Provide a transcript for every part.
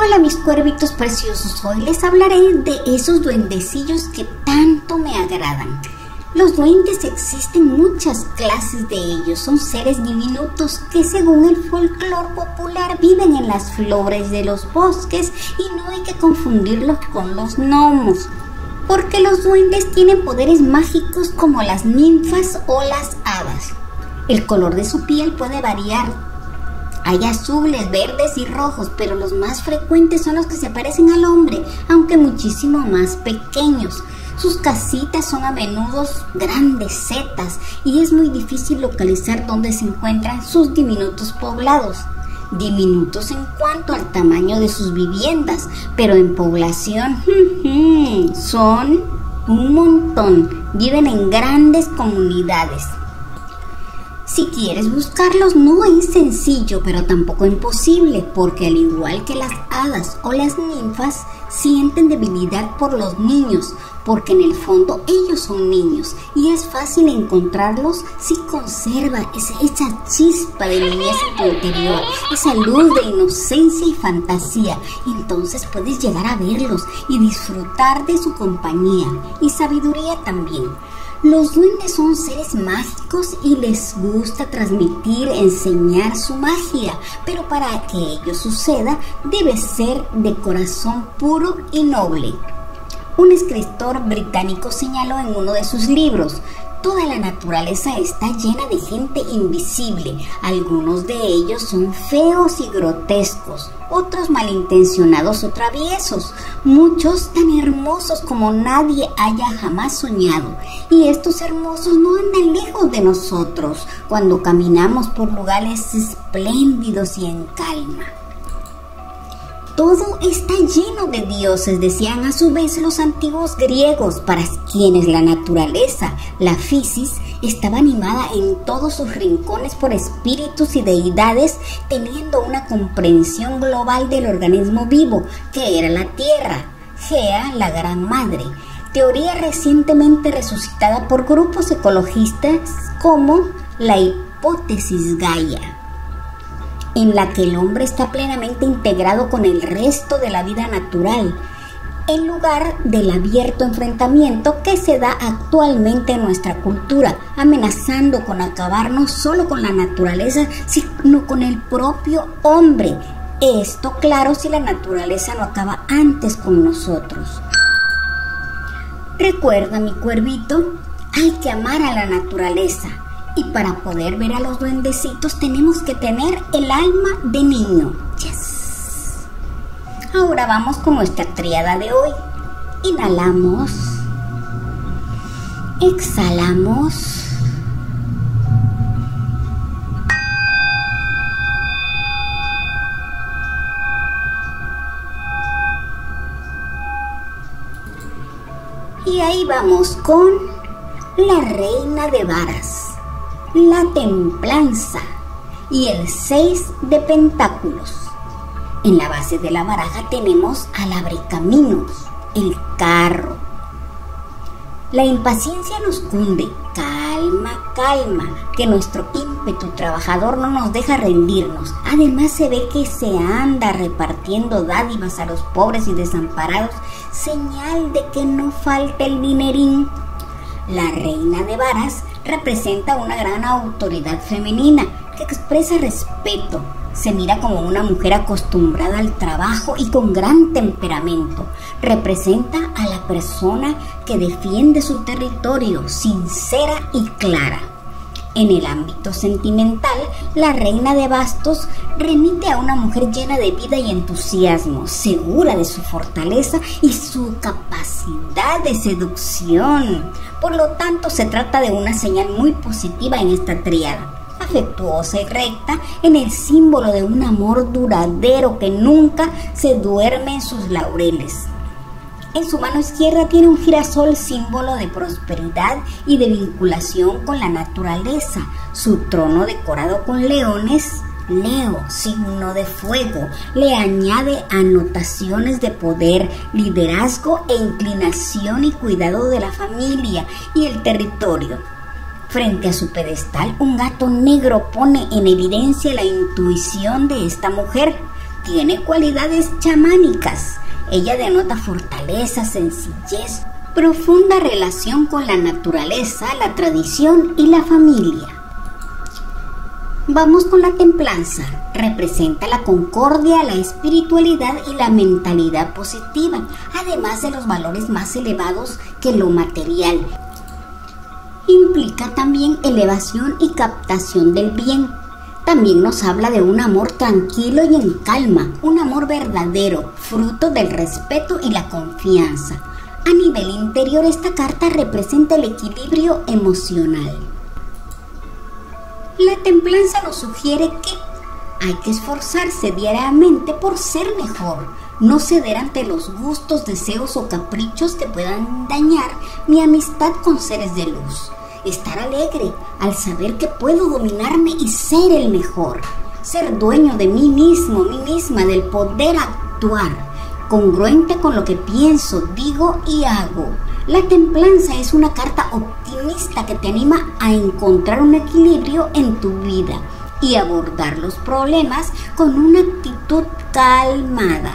Hola mis cuervitos preciosos, hoy les hablaré de esos duendecillos que tanto me agradan. Los duendes, existen muchas clases de ellos, son seres diminutos que según el folclore popular viven en las flores de los bosques y no hay que confundirlos con los gnomos, porque los duendes tienen poderes mágicos como las ninfas o las hadas. El color de su piel puede variar. Hay azules, verdes y rojos, pero los más frecuentes son los que se parecen al hombre, aunque muchísimo más pequeños. Sus casitas son a menudo grandes setas y es muy difícil localizar dónde se encuentran sus diminutos poblados. Diminutos en cuanto al tamaño de sus viviendas, pero en población son un montón, viven en grandes comunidades. Si quieres buscarlos no es sencillo, pero tampoco imposible, porque al igual que las hadas o las ninfas, sienten debilidad por los niños, porque en el fondo ellos son niños y es fácil encontrarlos si conserva esa chispa de niñez en tu interior, esa luz de inocencia y fantasía. Entonces puedes llegar a verlos y disfrutar de su compañía y sabiduría también. Los duendes son seres mágicos y les gusta transmitir, enseñar su magia, pero para que ello suceda debe ser de corazón puro y noble. Un escritor británico señaló en uno de sus libros: toda la naturaleza está llena de gente invisible. Algunos de ellos son feos y grotescos, otros malintencionados o traviesos, muchos tan hermosos como nadie haya jamás soñado. Y estos hermosos no andan lejos de nosotros cuando caminamos por lugares espléndidos y en calma. Todo está lleno de dioses, decían a su vez los antiguos griegos, para quienes la naturaleza, la physis, estaba animada en todos sus rincones por espíritus y deidades, teniendo una comprensión global del organismo vivo, que era la Tierra, Gea, la Gran Madre. Teoría recientemente resucitada por grupos ecologistas como la hipótesis Gaia, en la que el hombre está plenamente integrado con el resto de la vida natural, en lugar del abierto enfrentamiento que se da actualmente en nuestra cultura, amenazando con acabar no solo con la naturaleza, sino con el propio hombre. Esto, claro, si la naturaleza no acaba antes con nosotros. Recuerda, mi cuervito, hay que amar a la naturaleza. Y para poder ver a los duendecitos tenemos que tener el alma de niño. Yes. Ahora vamos con nuestra tríada de hoy. Inhalamos. Exhalamos. Y ahí vamos con la reina de varas, la templanza y el 6 de pentáculos. En la base de la baraja tenemos al abrecaminos, el carro. La impaciencia nos cunde. Calma, calma, que nuestro ímpetu trabajador no nos deja rendirnos. Además se ve que se anda repartiendo dádivas a los pobres y desamparados, señal de que no falta el dinerín. La reina de varas representa una gran autoridad femenina que expresa respeto. Se mira como una mujer acostumbrada al trabajo y con gran temperamento. Representa a la persona que defiende su territorio, sincera y clara. En el ámbito sentimental, la reina de bastos remite a una mujer llena de vida y entusiasmo, segura de su fortaleza y su capacidad de seducción. Por lo tanto, se trata de una señal muy positiva en esta tríada, afectuosa y recta, en el símbolo de un amor duradero que nunca se duerme en sus laureles. En su mano izquierda tiene un girasol, símbolo de prosperidad y de vinculación con la naturaleza. Su trono, decorado con leones, Leo, signo de fuego, le añade anotaciones de poder, liderazgo e inclinación y cuidado de la familia y el territorio. Frente a su pedestal, un gato negro pone en evidencia la intuición de esta mujer. tiene cualidades chamánicas. Ella denota fortaleza, sencillez, profunda relación con la naturaleza, la tradición y la familia. Vamos con la templanza. Representa la concordia, la espiritualidad y la mentalidad positiva, además de los valores más elevados que lo material. Implica también elevación y captación del bien. También nos habla de un amor tranquilo y en calma, un amor verdadero, fruto del respeto y la confianza. A nivel interior, esta carta representa el equilibrio emocional. La templanza nos sugiere que hay que esforzarse diariamente por ser mejor, no ceder ante los gustos, deseos o caprichos que puedan dañar mi amistad con seres de luz. Estar alegre al saber que puedo dominarme y ser el mejor. Ser dueño de mí mismo, mí misma, del poder actuar, congruente con lo que pienso, digo y hago. La templanza es una carta optimista que te anima a encontrar un equilibrio en tu vida y abordar los problemas con una actitud calmada.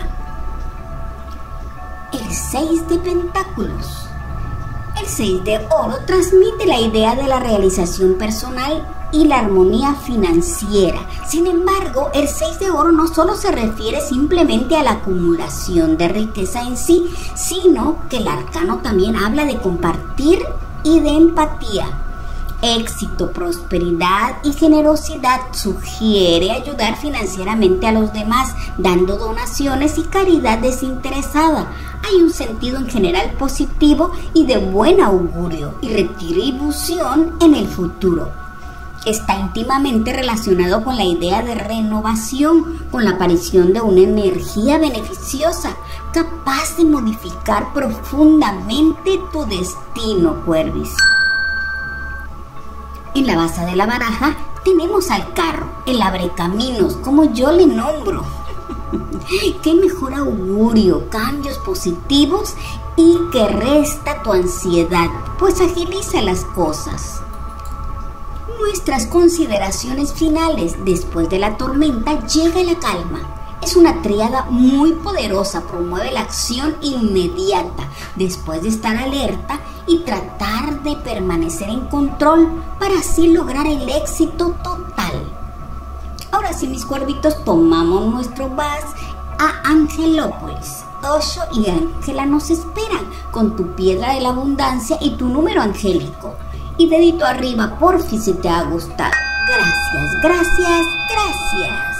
El 6 de Pentáculos. El 6 de oro transmite la idea de la realización personal y la armonía financiera. Sin embargo, el 6 de oro no solo se refiere simplemente a la acumulación de riqueza en sí, sino que el arcano también habla de compartir y de empatía. Éxito, prosperidad y generosidad. Sugiere ayudar financieramente a los demás, dando donaciones y caridad desinteresada. Hay un sentido en general positivo y de buen augurio y retribución en el futuro. Está íntimamente relacionado con la idea de renovación, con la aparición de una energía beneficiosa, capaz de modificar profundamente tu destino, Cuervis. En la base de la baraja tenemos al carro, el abrecaminos, como yo le nombro. Qué mejor augurio, cambios positivos y que resta tu ansiedad, pues agiliza las cosas. Nuestras consideraciones finales. Después de la tormenta llega la calma. Es una tríada muy poderosa, promueve la acción inmediata después de estar alerta y tratar de permanecer en control para así lograr el éxito total. Ahora sí, mis cuervitos, tomamos nuestro bus a Angelópolis. Osho y Ángela nos esperan con tu piedra de la abundancia y tu número angélico. Y dedito arriba, porfi, si te ha gustado. Gracias, gracias, gracias.